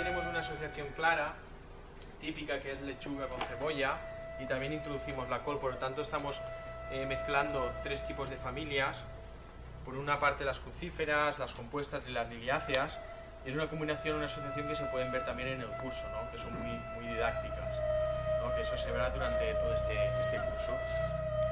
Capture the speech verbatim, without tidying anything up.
tenemos una asociación clara, típica, que es lechuga con cebolla, y también introducimos la col. Por lo tanto estamos eh, mezclando tres tipos de familias. Por una parte las crucíferas, las compuestas y las liliáceas. Es una combinación, una asociación que se pueden ver también en el curso, ¿no? Que son muy, muy didácticas, ¿no? Que eso se verá durante todo este, este curso.